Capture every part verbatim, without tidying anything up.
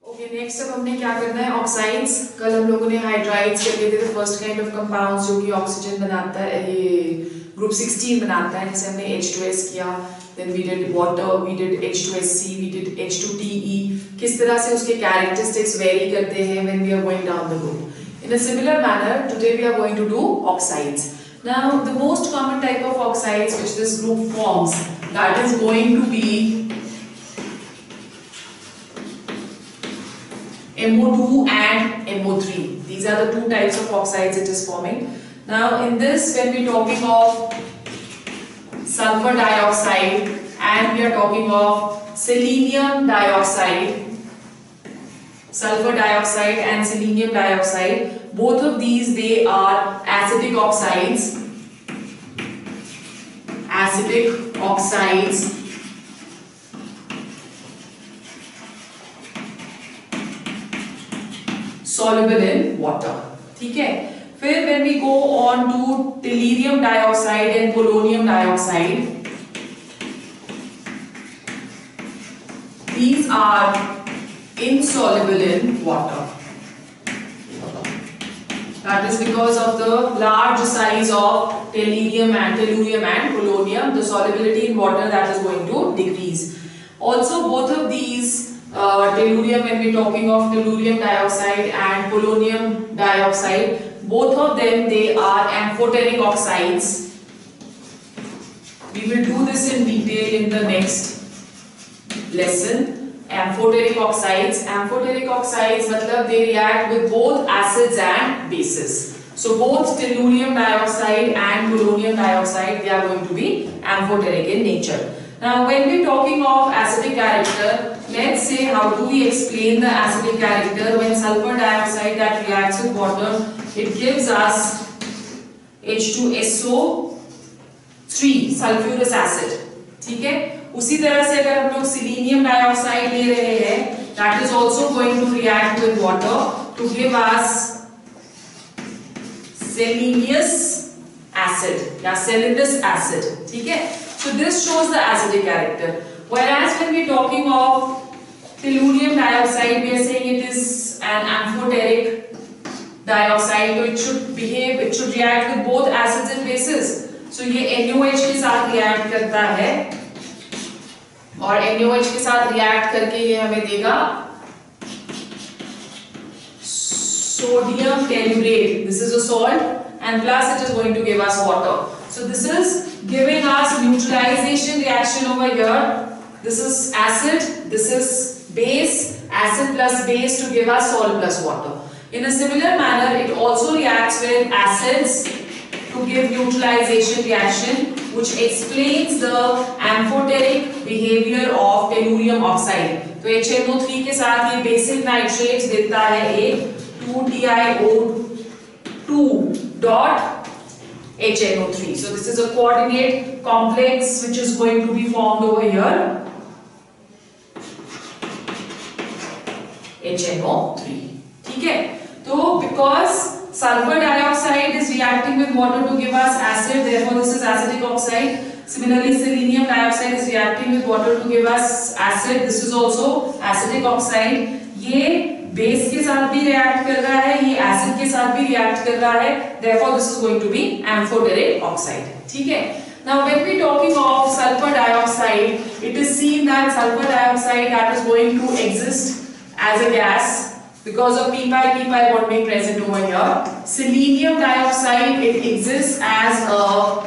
Okay next अब हमने क्या करना है ऑक्साइड्स। कल हम लोगों ने हाइड्राइड्स कर लिए थे, फर्स्ट काइंड ऑफ कंपाउंड्स जो कि ऑक्सीजन बनाता है, ये ग्रुप सिक्सटीन बनाता है, जिसे हमने एच टू एस किया, then we did water, we did H two S C, we did H two T E. किस तरह से उसके कैरेक्टरिस्टिक्स वेरी करते हैं when we are going down the road. In a similar manner today we are going to do oxides. Now the most common type of oxides which this group forms, that is going to be M O two and M O three. These are the two types of oxides it is forming. Now in this, when we are talking of sulfur dioxide and we are talking of selenium dioxide, sulfur dioxide and selenium dioxide, both of these they are acidic oxides, acidic oxides soluble in water. ठीक है, फिर when we go on to tellurium dioxide and polonium dioxide, these are insoluble in water. That is because of the large size of tellurium and tellurium and polonium, the solubility in water that is going to decrease. Also both of these Uh, tellurium, when we are talking of tellurium dioxide and polonium dioxide, both of them they are amphoteric oxides. We will do this in detail in the next lesson. Amphoteric oxides, amphoteric oxides matlab they react with both acids and bases. So both tellurium dioxide and polonium dioxide they are going to be amphoteric in nature. Now when we are talking of acidic character, let's say how do we explain the acidic character. When sulfur dioxide that reacts with water, it gives us H two S O three sulfurous acid. ठीक है, उसी तरह से अगर हम लोग selenium dioxide ले रहे हैं, that is also going to react with water to give us selenious acid या salinous acid. ठीक है, so this shows the acidic character. Whereas when we are talking of tellurium dioxide, we are saying it is an amphoteric dioxide, so it should behave, it should react with both acids and bases. So ये N O H के साथ react करता है और N O H के साथ react करके ये हमें देगा sodium tellurate. This is a salt and plus it is going to give us water. So this is giving us neutralization reaction over here. This is acid, this is base, acid plus base to give us salt plus water. In a similar manner, it also reacts with acids to give neutralization reaction, which explains the amphoteric behavior of tellurium oxide. तो H N O three के साथ ये basic nitrates देता है एक two T I O two dot H N O three. So this is a coordinate complex which is going to be formed over here. H N O three. ठीक है, तो because sulfur dioxide is reacting with water to give us acid, therefore this is acidic oxide. Similarly, selenium dioxide is reacting with water to give us acid. This is also acidic oxide. ये base के साथ भी react कर रहा है, ये acid के साथ भी रिएक्ट कर रहा है, therefore this is going to be amphoteric oxide. ठीक है, now when we talking of sulfur dioxide, it is seen that sulfur dioxide that is going to exist as a gas because of p pi p pi bonding present over here. Selenium dioxide it exists as a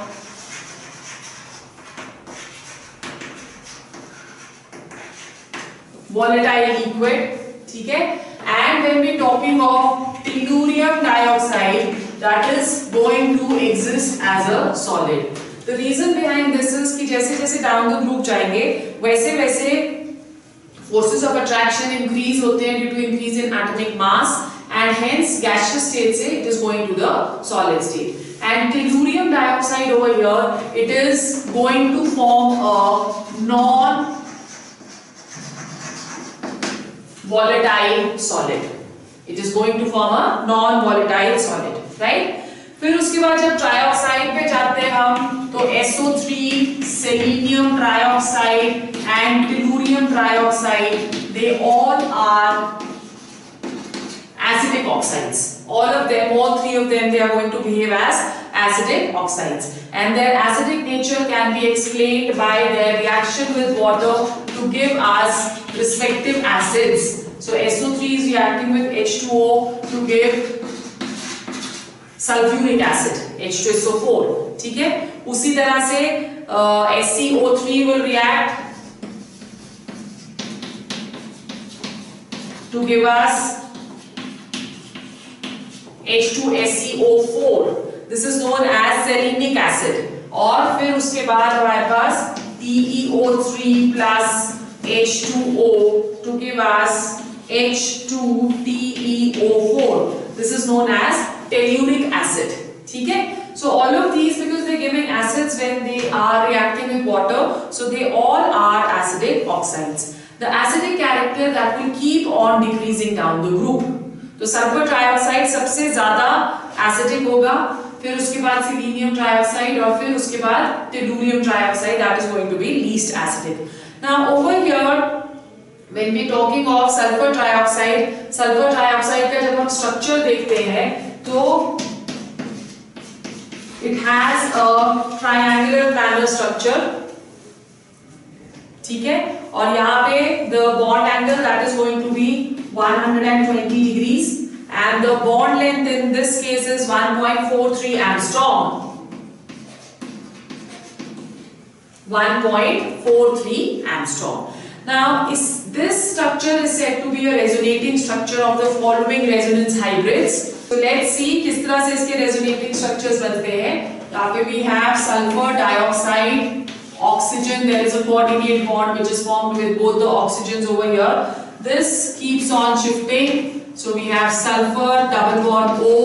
volatile liquid. ठीक है, and when we talking of tellurium dioxide, that is going to exist as a solid. The reason behind this is कि जैसे जैसे down the group जाएंगे वैसे वैसे forces of attraction increase होते हैं due to increase in atomic mass and hence gaseous state से it is going to the solid state. And tellurium dioxide over here it is going to form a non volatile solid. It is going to form a non volatile solid, right? फिर उसके बाद जब trioxide पे जाते हैं हम तो S O three, selenium trioxide and tellurium trioxide, they all are acidic oxides. All of them, all three of them, they are going to behave as acidic oxides, and their acidic nature can be explained by their reaction with water to give us respective acids. So S O three is reacting with H two O to give sulfuric acid, H two S O four. ठीक है, उसी तरह से uh, S C O three will react to give us H two S E O four. This is known as selenic acid. और फिर उसके बाद हमारे पास T E O three plus H two O to give us H two T E O four. This is known as telluric acid. ठीक है? So all of these, because they're giving acids when they are reacting with water, so they all are acidic oxides. The acidic character that will keep on decreasing down the group. तो sulphur trioxide सबसे ज्यादा acidic होगा, फिर उसके बाद selenium trioxide और फिर उसके बाद tellurium trioxide, that is going to be least acidic. Now over here when we talking of sulphur trioxide, sulphur trioxide का जब हम स्ट्रक्चर देखते हैं तो it has a triangular planar structure. ठीक है, और यहाँ पे the bond angle that is going to be one hundred twenty degrees, and the bond length in this case is one point four three angstrom. one point four three angstrom. Now is this structure is said to be a resonating structure of the following resonance hybrids. So let's see किस तरह से इसके resonating structures बनते हैं. यहाँ पे we have sulfur dioxide, oxygen. There is a coordinate bond which is formed with both the oxygens over here. This keeps on shifting, so we have sulfur, double bond O,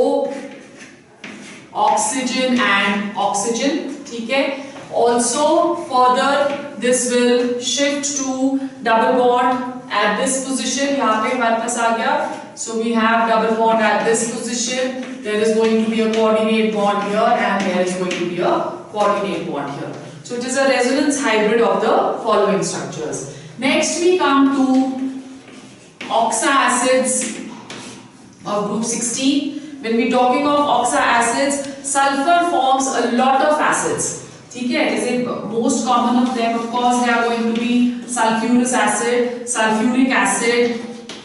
oxygen and oxygen. ठीक है, also further this will shift to double bond at this position. यहाँ पे हमारे पास आ गया, so we have double bond at this position. There is going to be a coordinate bond here, and there is going to be a coordinate bond here. So it is a resonance hybrid of the following structures. Next we come to oxa acids of group sixteen. When we talking of oxa acids, sulfur forms a lot of acids. ठीक है, जैसे most common of them, of course, they are going to be sulfurous acid, sulfuric acid,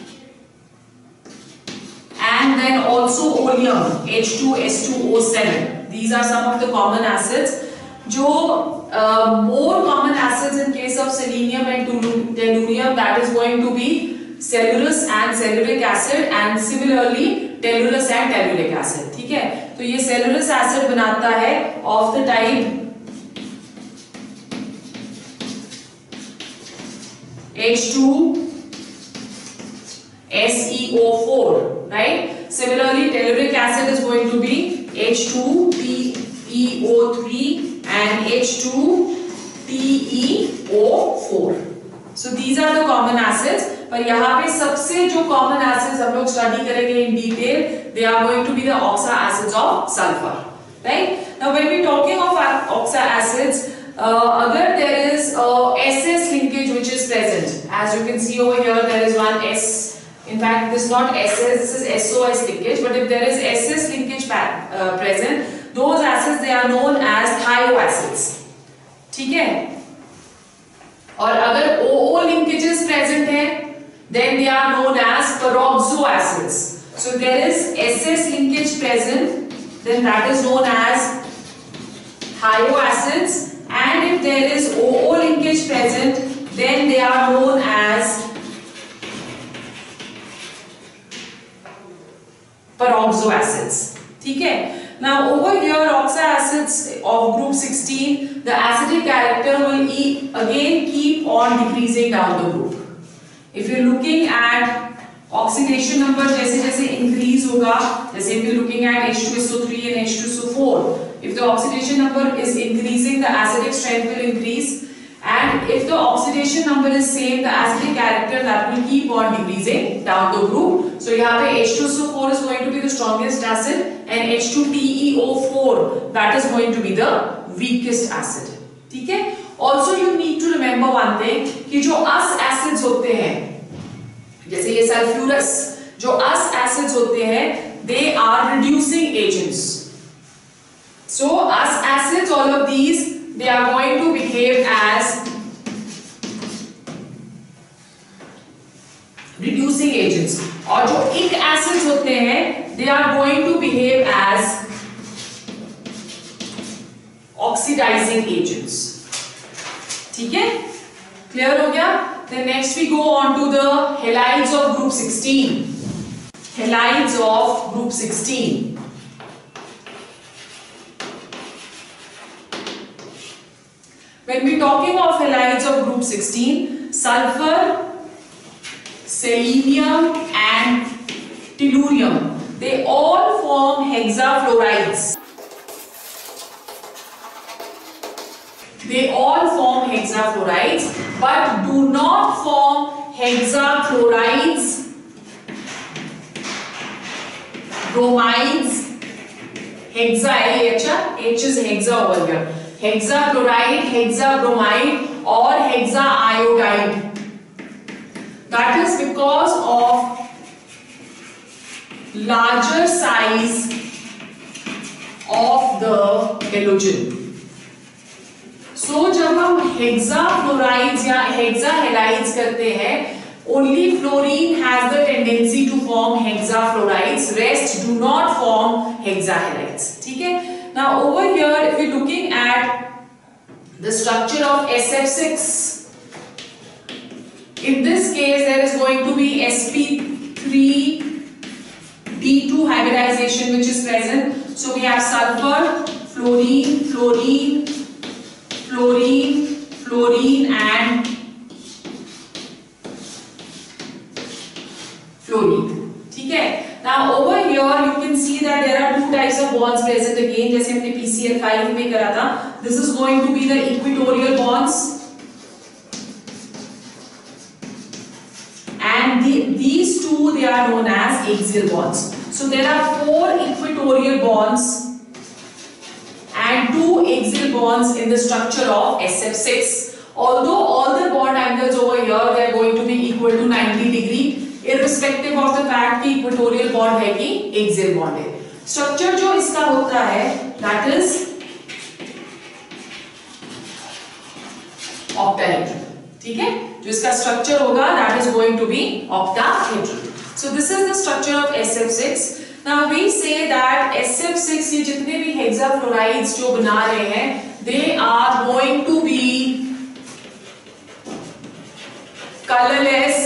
and then also oleum, H two S two O seven. These are some of the common acids. जो uh, more common acids in case of selenium and tellurium, that is going to be cellulose and celluric acid, and similarly tellurous and telluric acid. ठीक है, तो ये cellulose acid बनाता है of the type H two S E O four, right? Similarly telluric acid is going to be H two T E O three and H two T E O four. So these are the common acids. पर यहाँ पे सबसे जो common acids हम लोग study करेंगे in detail, they are going to be the oxa acids of sulphur, right? Now when we talking of oxa acids, अगर there is S S linkage which is present, as you can see over here, there is one S. In fact, this is not S S, this is S O S linkage. But if there is S S linkage uh, present, those acids they are known as thioacids. ठीक है? और अगर O O linkages present है, then they are known as peroxoacids. So there is S S linkage present, then that is known as thioacids, and if there is O O linkage present, then they are known as peroxoacids. ठीक है? Now over here, oxa acids of group sixteen, the acidic character will e again keep on decreasing down the group. If you're looking at oxidation number, जैसे जैसे increase होगा, जैसे if you're looking at H two S O three and H two S O four, if the oxidation number is increasing, the acidic strength will increase, and if the oxidation number is same, the acidic character that will keep on decreasing down the group. So यहाँ पे H two S O four is going to be the strongest acid, and H two T E O four that is going to be the weakest acid. ठीक है? Also you need to remember one thing कि जो us acids होते हैं, जैसे ये sulphurous जो अस acids होते हैं they are reducing agents. So us acids, all of these, they are going to behave as reducing agents. और जो ic acids होते हैं they are going to behave as oxidizing agents. ठीक है, clear हो गया? Then next we go on to the halides of group sixteen. Halides of group sixteen. When we talking of halides of group sixteen, sulfur, selenium and tellurium, they all form hexafluorides. They all form hexafluorides, but do not form hexachlorides, bromides, hexa, H, H is hexa over here. Hexachloride, hexabromide or hexaiodide. That is because of larger size of the halogen. So जब हम hexafluorides या hexahalides करते हैं, only fluorine has the tendency to form hexafluorides, rest do not form hexahalides. ठीक है? Now over here if we are looking at the structure of S F six, in this case there is going to be S P three D two hybridization which is present. So we have sulfur, fluorine, fluorine, fluorine, fluorine and fluorine. ठीक है? Now over here you can see that there are two types of bonds present again, जैसे हमने P C l five में करा था. This is going to be the equatorial bonds and the, these two they are known as axial bonds. So there are four equatorial bonds and two axial bonds in the structure of S F six. Although all the bond angles over here they are going to be equal to ninety degree. Irrespective of the fact कि equatorial bond है कि axial bond है. Structure जो इसका होता है that is octahedral. ठीक है, जो इसका स्ट्रक्चर होगा that is going to be octahedral. So this is the structure of S F six. Now we say that S F six ये जितने भी hexafluorides जो बना रहे हैं they are going to be colorless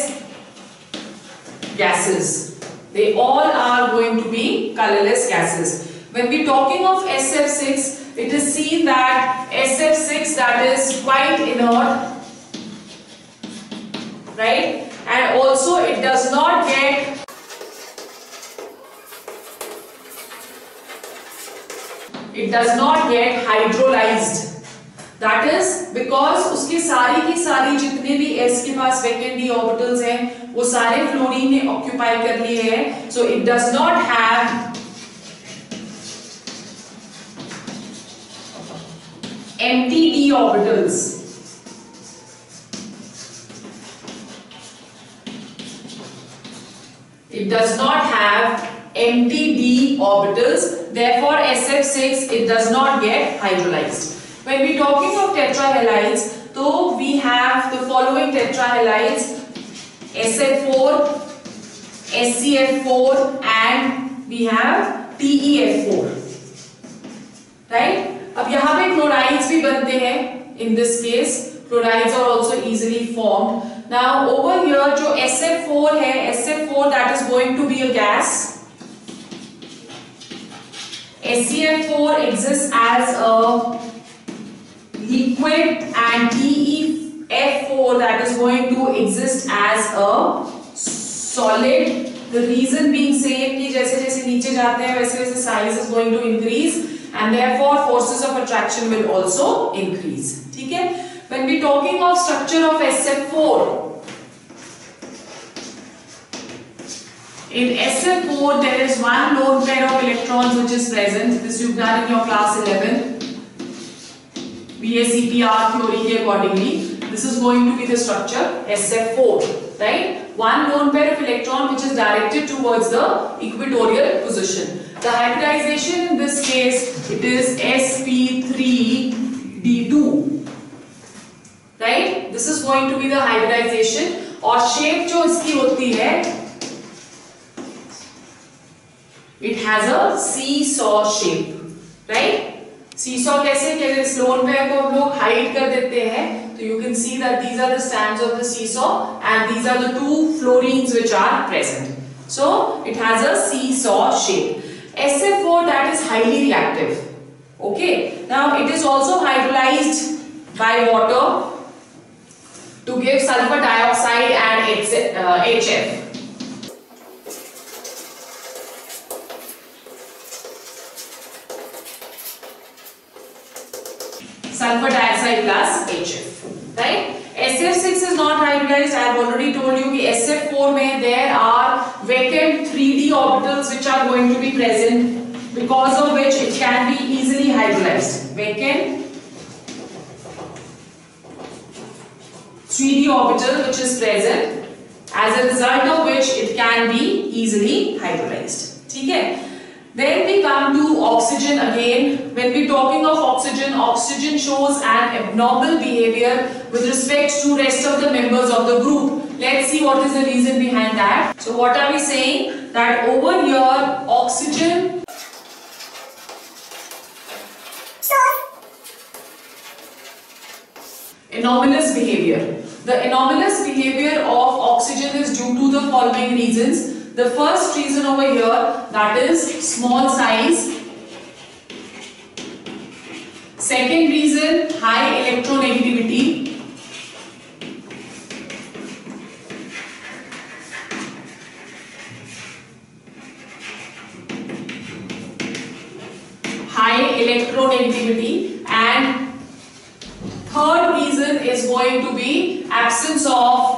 gases. They all are going to be colorless gases. When we talking of S F six, it is seen that S F six that is quite inert, right? And also it does not get it does not get hydrolyzed. That is because उसके सारी की सारी जितने भी S के पास vacant d orbitals हैं वो सारे फ्लोरीन ने ऑक्यूपाई कर लिए हैं. So it does not have empty d orbitals. It does not have empty d orbitals. Therefore S F six it does not get hydrolyzed. When we talking of tetrahalides, so we have the following tetrahalides: S F four, S C F four, and we have T E F four. Right? अब यहाँ पे chlorides भी बनते हैं. In this case, chlorides are also easily formed. Now over here जो S F four है, S F four that is going to be a gas. S C F four exists as a liquid and T E F four that is going to exist as a solid. The reason being same कि जैसे जैसे नीचे जाते हैं वैसे वैसे size is going to increase and therefore forces of attraction will also increase. ठीक है? When we talking of structure of S F four, in S F four there is one lone pair of electrons which is present. This you've done in your class eleven. B A C P R theory के accordingly. This is going to be the structure S F four, right? One lone pair of electron which is directed towards the equatorial position. The hybridization in this case, it is S P three D two, right? This is going to be the hybridization. और shape जो इसकी होती है, it has a seesaw shape, right? Seesaw कैसे कि अगर इस lone pair को हम लोग hide कर देते हैं, तो you can see that these are the strands of the seesaw and these are the two fluorines which are present. So it has a seesaw shape. S F four, that is highly reactive. Okay. Now it is also hydrolyzed by water to give sulfur dioxide and H F. Sulfur dioxide plus H F, right? S F six is not hybridized. I have already told you कि S F four में there are vacant three D orbitals which are going to be present, because of which it can be easily hybridized. Vacant three D orbital which is present, as a result of which it can be easily hybridized. ठीक है? Then we come to oxygen again. When we talking of oxygen, oxygen shows an abnormal behavior with respect to rest of the members of the group. Let's see what is the reason behind that. So what are we saying? That over here, oxygen anomalous behavior. The anomalous behavior of oxygen is due to the following reasons. The first reason over here, that is small size. Second reason, high electronegativity. High electronegativity. And third reason is going to be absence of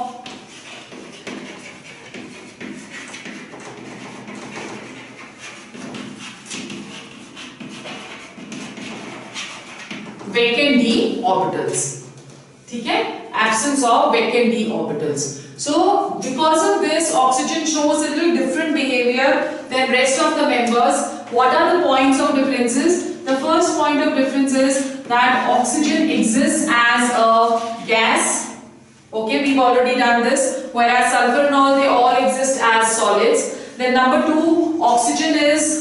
vacant d orbitals. ठीक है? Absence of vacant d orbitals. So because of this, oxygen shows a little different behavior than rest of the members. What are the points of differences? The first point of difference is that oxygen exists as a gas. Okay, we've already done this. Whereas sulfur and all, they all exist as solids. Then number two, oxygen is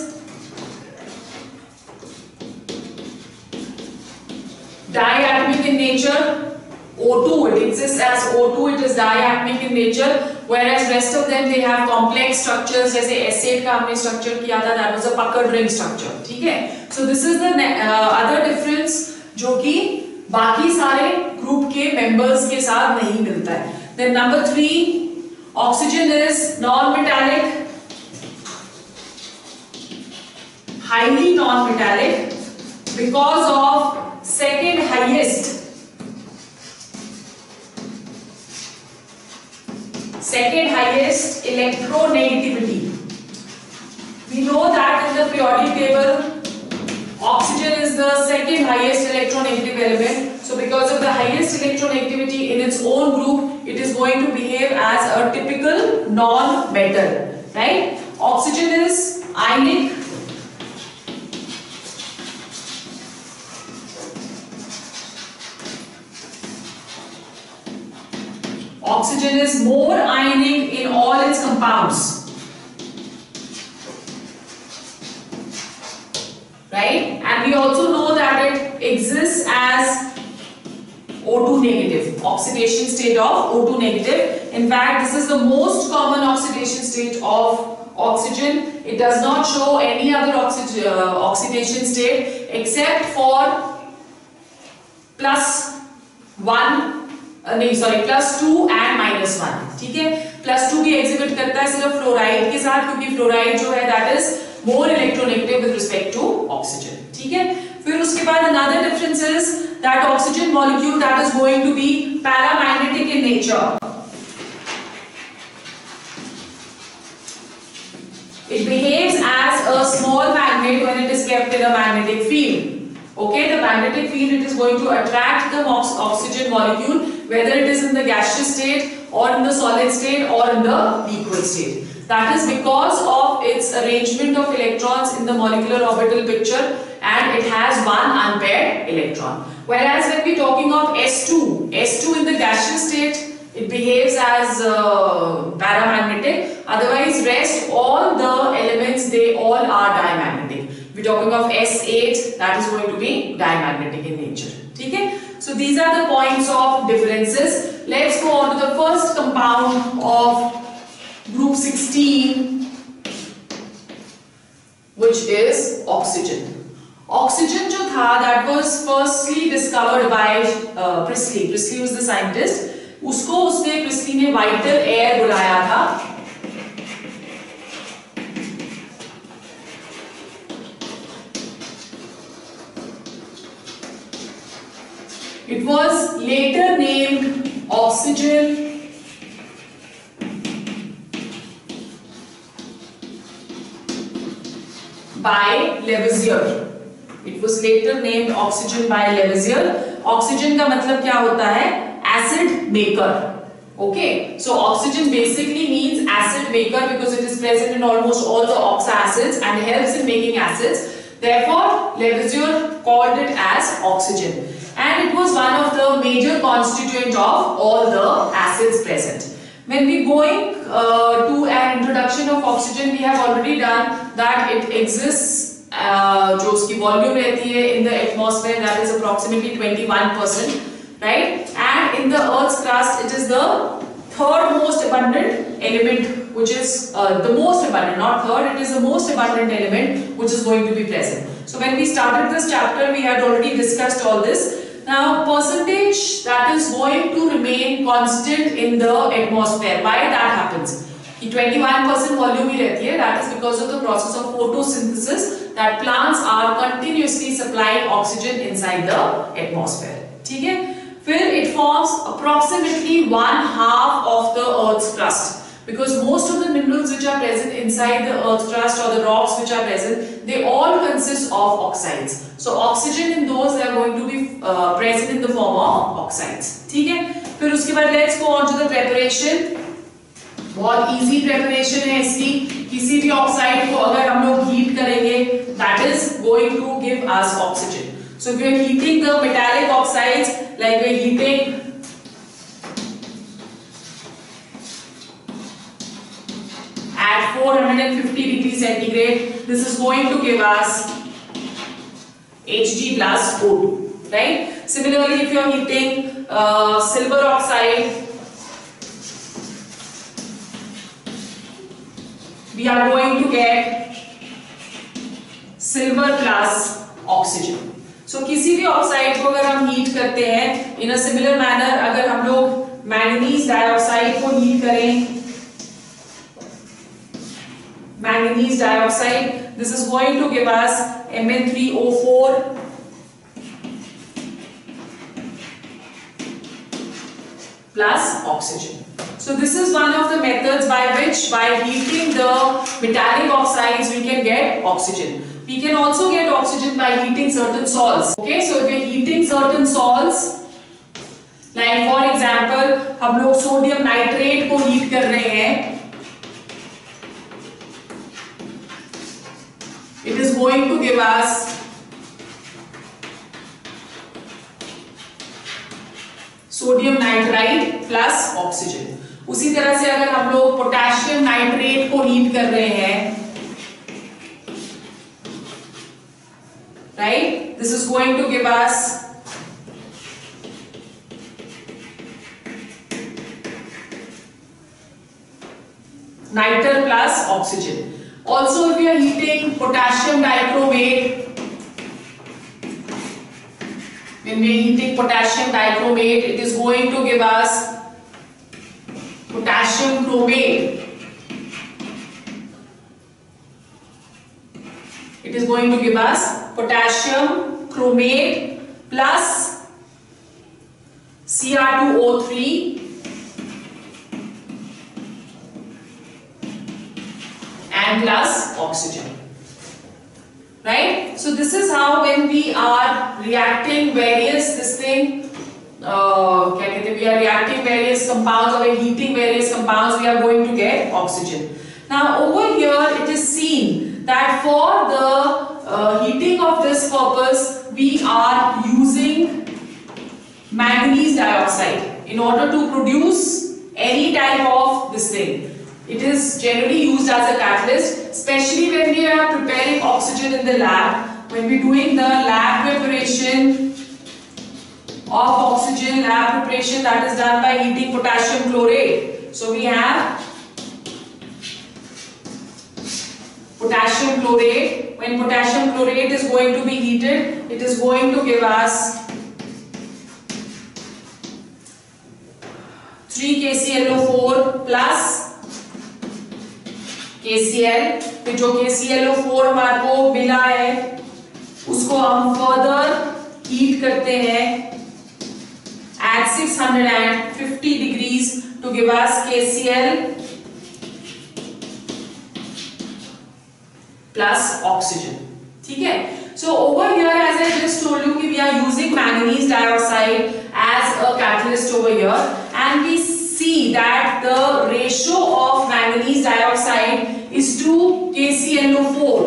diatomic in nature. O two, it exists as O two, it is diatomic in nature, whereas rest of them they have complex structures. जैसे S eight का हमने structure किया था, that was a puckered ring structure. ठीक है? So this is the uh, other difference जो कि बाकी सारे group के members के साथ नहीं मिलता है. Then number three, oxygen is non-metallic, highly non-metallic because of second highest second highest electronegativity. We know that in the periodic table oxygen is the second highest electronegative element. So because of the highest electronegativity in its own group, it is going to behave as a typical non-metal, right? Oxygen is ionic, oxygen is more ionic in all its compounds, right? And we also know that it exists as O two negative, oxidation state of O two negative. In fact, this is the most common oxidation state of oxygen. It does not show any other oxy uh, oxidation state except for plus one, नहीं sorry plus two and minus one. ठीक है? Plus two भी exhibit करता है सिर्फ fluoride के साथ, क्योंकि फ्लोराइड जो है that is more electronegative with respect to oxygen. ठीक है? फिर उसके बाद another difference is that oxygen molecule that is going to be paramagnetic in nature. It behaves as a small magnet when it is kept in a magnetic field. Okay, the magnetic field, it is going to attract the ox oxygen molecule whether it is in the gaseous state or in the solid state or in the liquid state. That is because of its arrangement of electrons in the molecular orbital picture, and it has one unpaired electron. Whereas when we are talking of S two, S two in the gaseous state, it behaves as uh, paramagnetic. Otherwise, rest all the elements, they all are diamagnetic. We are talking of S eight, that is going to be diamagnetic in nature. Okay? So these are the points of differences. Let's go on to the first compound of group sixteen, which is oxygen. Oxygen जो था, that was firstly discovered by uh, Priestley. Priestley was the scientist. उसको उसने priestly ने vital air बुलाया था. It was later named oxygen by Lavoisier. It was later named oxygen by Lavoisier. Oxygen का मतलब क्या होता है? Acid maker. Okay, so oxygen basically means acid maker because it is present in almost all the oxoacids and helps in making acids. Therefore, Lavoisier called it as oxygen, and it was one of the major constituent of all the acids present. When we going uh, to an introduction of oxygen, we have already done that it exists, uh, जो उसकी volume रहती है in the atmosphere, that is approximately twenty-one percent, right? And in the Earth's crust, it is the third most abundant element, which is uh, the most abundant, not third, it is the most abundant element which is going to be present. So when we started this chapter, we had already discussed all this. Now, percentage that is going to remain constant in the atmosphere. Why that happens? कि twenty-one percent volume ही रहती है. That is because of the process of photosynthesis that plants are continuously supplying oxygen inside the atmosphere. ठीक है? फिर it forms approximately one half of the Earth's crust. Because most of the minerals which are present inside the Earth's crust or the rocks which are present, they all consist of oxides. So oxygen in those, they are going to be uh, present in the form of oxides. ठीक है? फिर उसके बाद let's go on to the preparation. बहुत easy preparation है इसकी. किसी भी oxide को अगर हम लोग heat करेंगे, that is going to give us oxygen. So if we are heating the metallic oxides, like we are heating at four hundred fifty degrees centigrade, this is going to give us Hg plus O two, right? Similarly, if you are heating uh, silver oxide, we are going to get silver plus oxygen. So किसी भी oxide को अगर हम heat करते हैं, in a similar manner, अगर हम लोग मैंगनीज डाइऑक्साइड को हीट करें, manganese dioxide, this is going to give us M n three O four plus oxygen. So this is one of the methods by which, by heating the metallic oxides, we can get oxygen. We can also get oxygen by heating certain salts. Okay, so if we are heating certain salts, like for example, हम लोग sodium nitrate को heat कर रहे हैं, it is going to give us sodium nitrite plus oxygen. उसी तरह से अगर हम लोग पोटेशियम नाइट्रेट को हीट कर रहे हैं, right, this is going to give us niter plus oxygen. Also, if we are heating potassium dichromate, when we are heating potassium dichromate, it is going to give us potassium chromate. It is going to give us potassium chromate plus C r two O three and plus oxygen, right? So this is how, when we are reacting various this thing uh, क्या कहते हैं, we are reacting various compounds or we are heating various compounds, we are going to get oxygen. Now over here it is seen that for the uh, heating of this purpose we are using manganese dioxide in order to produce any type of this thing. It is generally used as a catalyst, especially when we are preparing oxygen in the lab, when we are doing the lab preparation of oxygen, lab preparation that is done by heating potassium chlorate. So we have potassium chlorate. When potassium chlorate is going to be heated, it is going to give us three K C l O four plus K C l. फिर जो K C l O four हमारे को मिला है उसको हम further heat करते हैं at six hundred fifty degrees to give us K C l plus oxygen. ठीक है? So over here, as I just told you, we are using manganese dioxide as a catalyst over here, and we see that the ratio of manganese dioxide is to K C l O four.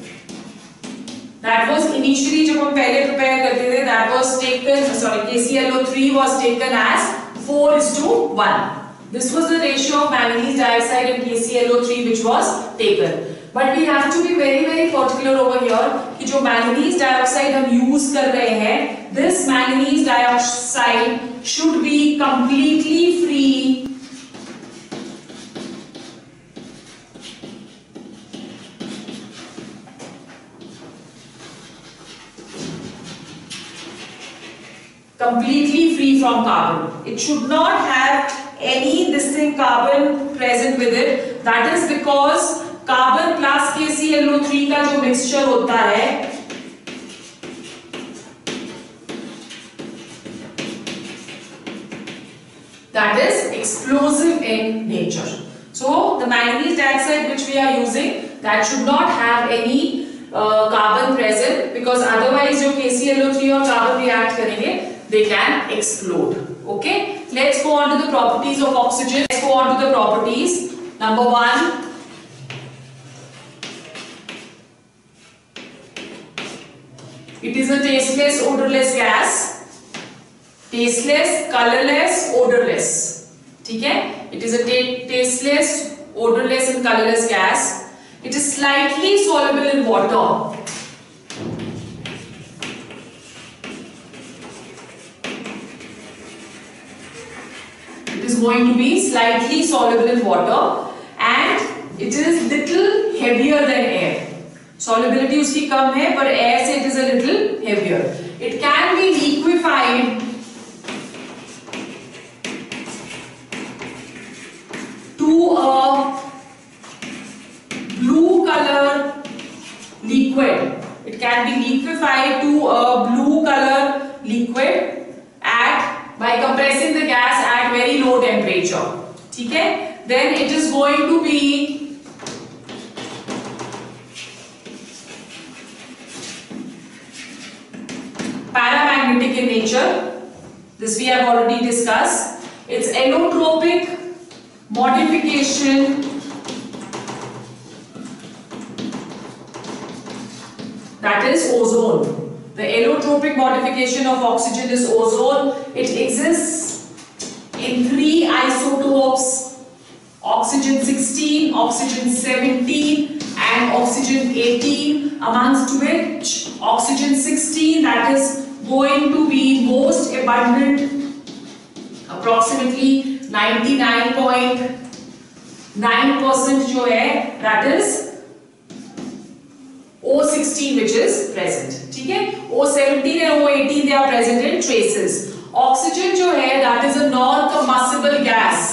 That was initially जब हम पहले prepare करते थे, that was taken, sorry, K C l O three was taken as four is to one. This was the ratio of manganese dioxide and K C l O three which was taken. But we have to be very very particular over here कि जो manganese dioxide हम use कर रहे हैं, this manganese dioxide should be completely free completely free from carbon. It should not have any this thing carbon present with it. That is because carbon plus K C l O three का जो mixture होता है that is explosive in nature. So the manganese dioxide which we are using, that should not have any uh, carbon present, because otherwise जो K C l O three और carbon react करेंगे, they can explode. Okay, let's go on to the properties of oxygen. Let's go on to the properties. Number one, it is a tasteless, odorless gas. Tasteless, colorless, odorless. ठीक है? It is a tasteless, odorless and colorless gas. It is slightly soluble in water. It is going to be slightly soluble in water, and it is little heavier than air. Solubility उसकी कम है, पर air से it is a little heavier. It can be liquefied to a blue color liquid. It can be liquefied to a blue color liquid at by compressing the gas at very low temperature. ठीक है? Then it is going to be paramagnetic in nature. This we have already discussed. Its allotropic modification, that is ozone. The allotropic modification of oxygen is ozone. It exists in three isotopes: oxygen sixteen, oxygen seventeen and oxygen eighteen, amongst which oxygen sixteen, that is going to be most abundant, approximately ninety-nine point nine percent जो है, that is O sixteen which is present. ठीक है? O seventeen and O eighteen they are present in traces. Oxygen जो है, that is a non-combustible gas.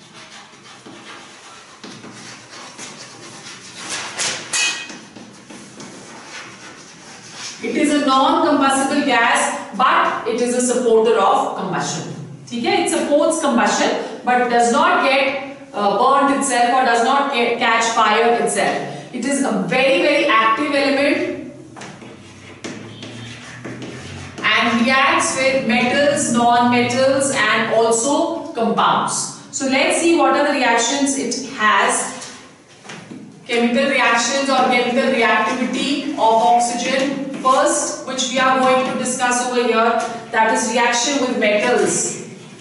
It is a non-combustible gas, but it is a supporter of combustion. ठीक है? It supports combustion, but does not get uh, burnt itself or does not get, catch fire itself. It is a very very active element, and reacts with metals, non-metals and also compounds. So let's see what are the reactions it has. Chemical reactions or chemical reactivity of oxygen. First, which we are going to discuss over here, that is reaction with metals.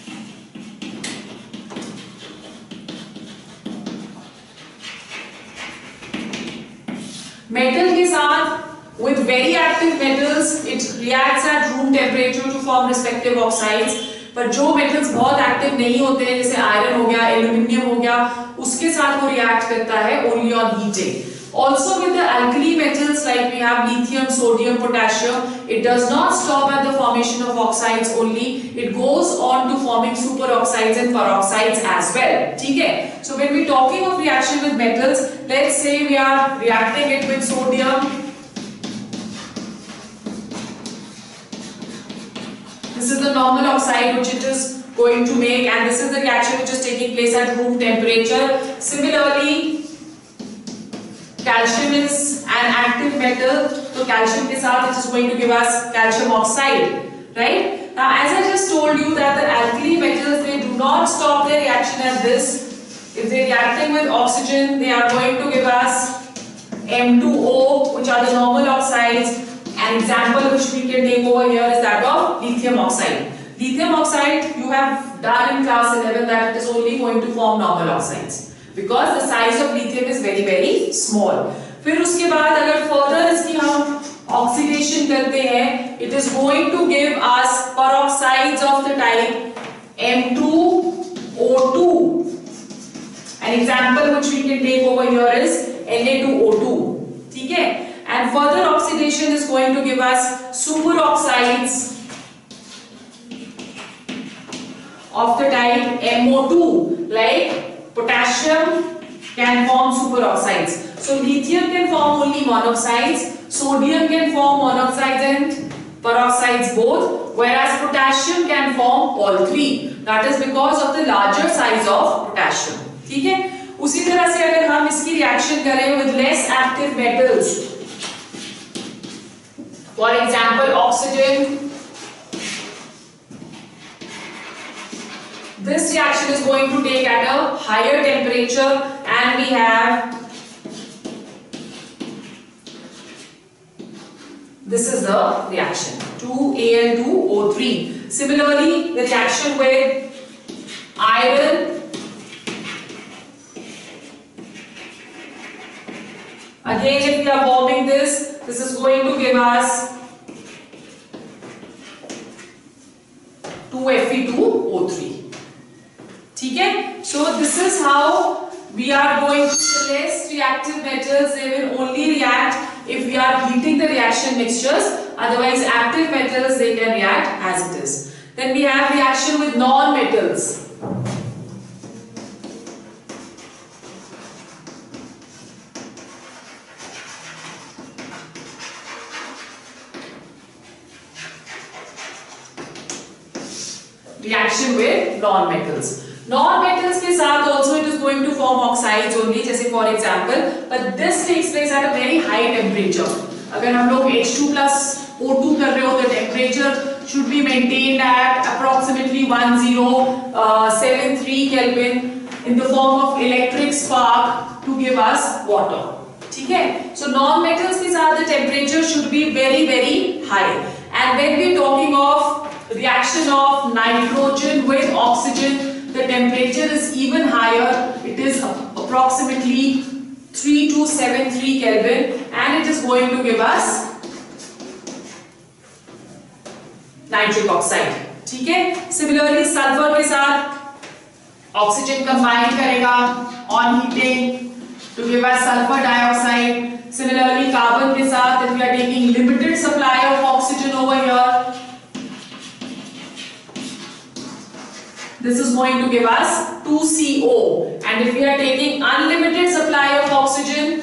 Metal के साथ with very active metals, it reacts at room temperature to form respective oxides. पर जो metals बहुत active नहीं होते हैं, जैसे iron हो गया, aluminium हो गया, उसके साथ वो react करता है only on heating. Also with the alkali metals like we have lithium, sodium, potassium, it does not stop at the formation of oxides only. It goes on to forming superoxides and peroxides as well. ठीक है? So when we talking of reaction with metals, let's say we are reacting it with sodium. This is the normal oxide which it is going to make, and this is the reaction which is taking place at room temperature. Similarly, calcium is an active metal, so calcium के साथ it is going to give us calcium oxide, right? Now, as I just told you that the alkali metals, they do not stop their reaction at this. If they are reacting with oxygen, they are going to give us M two O, which are the normal oxides. An example which we can take over here is that of lithium oxide. Lithium oxide, you have done in class eleven that it is only going to form normal oxides, because the size of lithium is very very small. फिर उसके बाद अगर further इसकी हम oxidation करते हैं, it is going to give us peroxides of the type M two O two. An example which we can take over here is N A two O two. ठीक है? And further oxidation is going to give us superoxides of the type M O two, like potassium can form superoxides. So lithium can form only monoxides, sodium can form monoxides and peroxides both, whereas potassium can form all three. That is because of the larger size of potassium. ठीक है? उसी तरह से अगर हम इसकी reaction करें with less active metals, for example oxygen, this reaction is going to take at a higher temperature, and we have, this is the reaction, two A L two O three. Similarly, the reaction with iron, again if we are forming this, this is going to give us two F E two O three. ठीक है? So this is how we are going to the less reactive metals. They will only react if we are heating the reaction mixtures. Otherwise, active metals, they can react as it is. Then we have reaction with non-metals. Reaction with non-metals. Non-metals के साथ also it is going to form oxides only, जैसे for example, but this takes place at a very high temperature. अगर हम लोग H two plus O two कर रहे हो, the temperature should be maintained at approximately one thousand seventy-three Kelvin in the form of electric spark to give us water. ठीक है? So non-metals के साथ the temperature should be very very high. And when we are talking of reaction of nitrogen with oxygen, the temperature is even higher. It is approximately three thousand two hundred seventy-three Kelvin, and it is going to give us nitric oxide. ठीक है? Similarly, sulfur के साथ oxygen combine करेगा on heating to give us sulfur dioxide. Similarly, carbon के साथ, if we are taking limited supply of oxygen over here, this is going to give us two C O, and if we are taking unlimited supply of oxygen,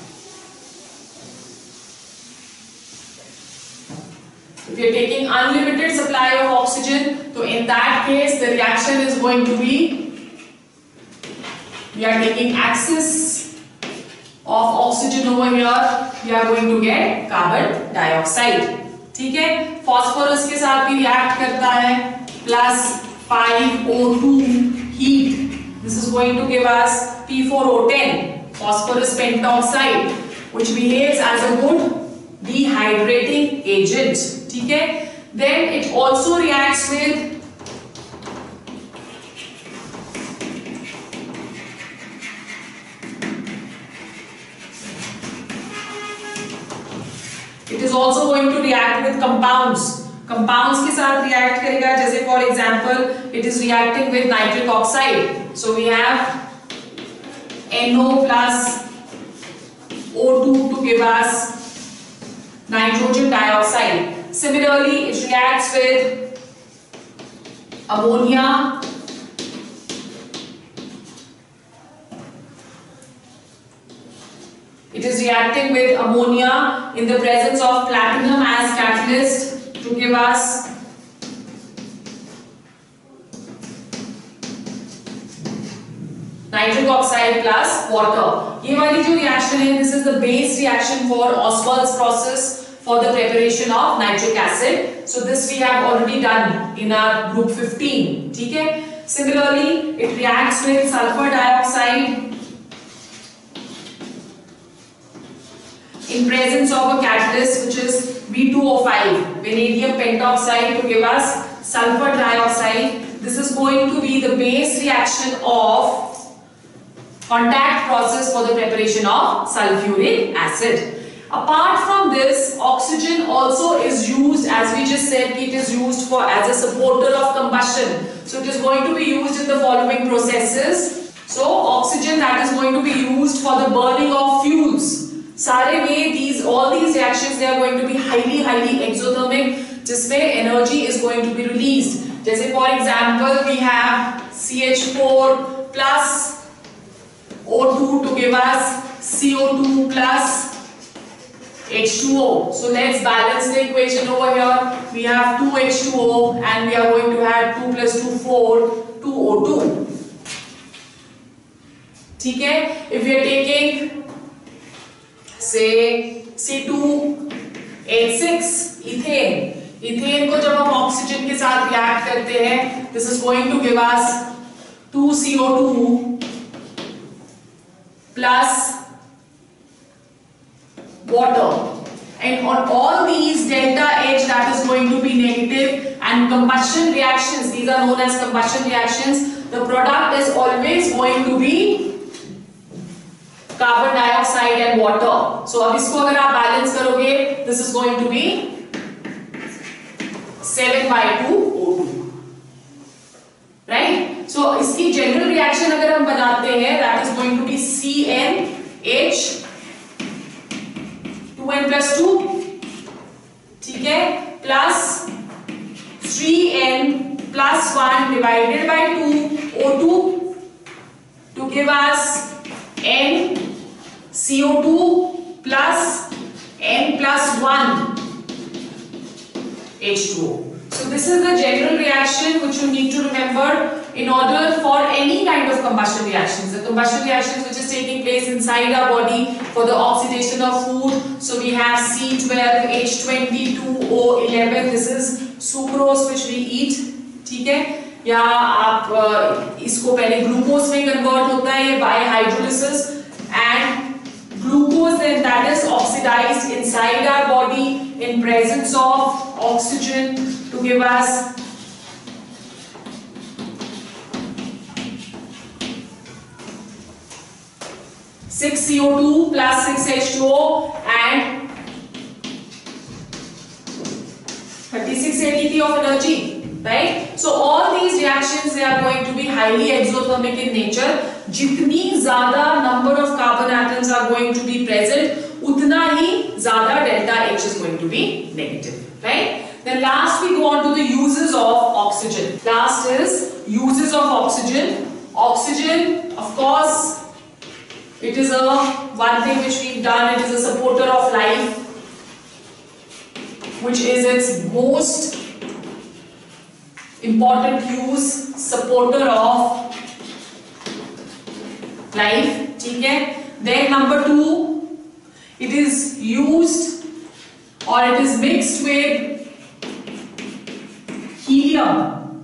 if we are taking unlimited supply of oxygen, so in that case the reaction is going to be, we are taking excess of oxygen over here, we are going to get carbon dioxide. ठीक है, phosphorus के साथ भी react करता है, plus five O two heat, this is going to give us P four O ten, phosphorus pentoxide, which behaves as a good dehydrating agent, ठीक है. Then it also reacts with it is also going to react with compounds. Compounds के साथ react करेगा, जैसे for example it is reacting with nitric oxide. So we have NO plus O two to give us nitrogen dioxide. Similarly, it reacts with ammonia, it is reacting with ammonia in the presence of platinum as catalyst to give us nitric oxide plus water. ये वाली जो reaction है, this is the base reaction for Ostwald's process for the preparation of nitric acid. So this we have already done in our group fifteen. ठीक है? Similarly, it reacts with sulfur dioxide in presence of a catalyst which is V two O five, vanadium pentoxide, to give us sulfur dioxide. This is going to be the base reaction of contact process for the preparation of sulfuric acid. Apart from this, oxygen also is used, as we just said, it is used for as a supporter of combustion. So it is going to be used in the following processes. So oxygen that is going to be used for the burning of fuels. सारे में these all these reactions they are going to be highly highly exothermic, जिसमें energy is going to be released. जैसे for example we have C H four plus O two to give us C O two plus H two O. So let's balance the equation over here. We have two H two O and we are going to add two plus two four, two O two. ठीक है? If we are taking say C two H six ethane, ethane को जब हम oxygen के साथ react करते हैं, this is going to give us two C O two plus water, and on all these delta H that is going to be negative, and combustion reactions, these are known as combustion reactions, the product is always going to be carbon dioxide and water. So अब इसको अगर आप balance करोगे, this is going to be seven by two O two, right? So इसकी general reaction अगर हम बनाते हैं, that is going to be C N H two N plus two, ठीक है, plus three N plus one divided by two O two to give us N C O two plus N plus one H two O. So this is the general reaction which you need to remember in order for any kind of combustion reactions. The combustion reactions which is taking place inside our body for the oxidation of food. So we have C twelve H twenty-two O eleven. This is sucrose which we eat. ठीक है? या आप इसको पहले glucose में convert होता है ये by hydrolysis, and glucose then that is oxidized inside our body in presence of oxygen to give us six C O two plus six H two O and thirty-six A T P of energy, right? So all these reactions they are going to be highly exothermic in nature. जितनी ज्यादा number of carbon atoms are going to be present, उतना ही ज्यादा delta H is going to be negative, right? Then last we go on to the uses of oxygen. Last is uses of oxygen. Oxygen, of course, it is a one thing which we've done. It is a supporter of life, which is its most important use, supporter of life, ठीक है? Then number two, it is used or it is mixed with helium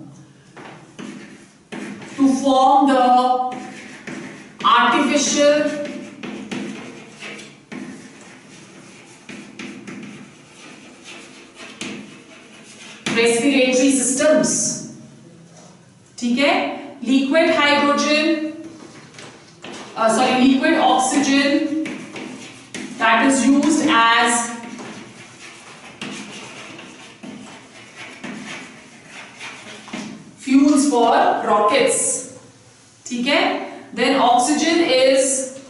to form the artificial respiratory systems. ठीक है, liquid hydrogen, uh, sorry, liquid oxygen that is used as fuels for rockets. ठीक है, then oxygen is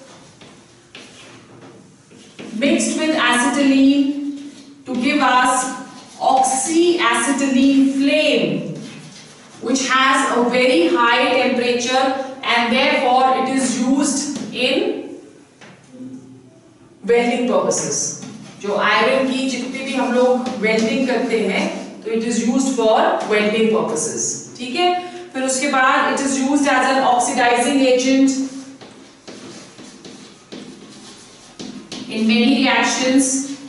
mixed with acetylene to give us oxyacetylene flame, which has a very high temperature and therefore it is used in welding purposes. जो iron की जितनी भी हम लोग welding करते हैं तो it is used for welding purposes. ठीक है, फिर उसके बाद it is used as an oxidizing agent in many reactions.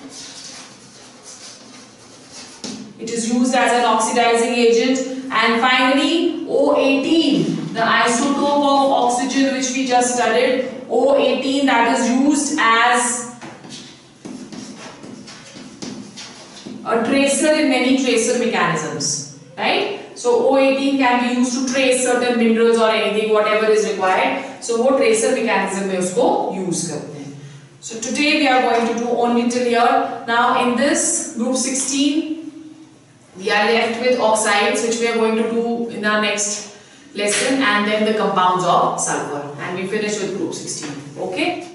It is used as an oxidizing agent. And finally O eighteen, the isotope of oxygen which we just studied, O eighteen, that is used as a tracer in many tracer mechanisms, right? So O eighteen can be used to trace certain minerals or anything, whatever is required. So वो tracer mechanism में उसको use करते हैं. So today we are going to do only till here. Now in this group sixteen, we are left with oxides, which we are going to do in our next lesson, and then the compounds of sulfur, and we finish with group sixteen. Okay.